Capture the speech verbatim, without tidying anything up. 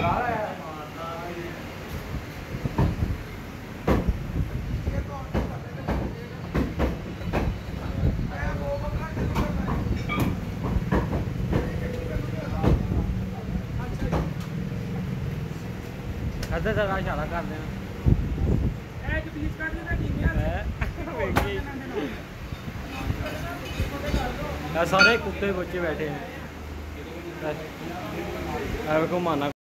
ਅੱਧਾ ਜਗ੍ਹਾ ਇਸ਼ਾਰਾ ਕਰ ਦੇਣਾ ਇਹ ਚ ਪੀਸ ਕੱਢ ਦੇਣਾ ਕਿੰਨੇ ਵੇਖੀ ਆ ਸਾਰੇ ਕੁੱਤੇ ਬੱਚੇ ਬੈਠੇ ਨੇ ਐ ਵੇਖੋ ਮਾਨਾ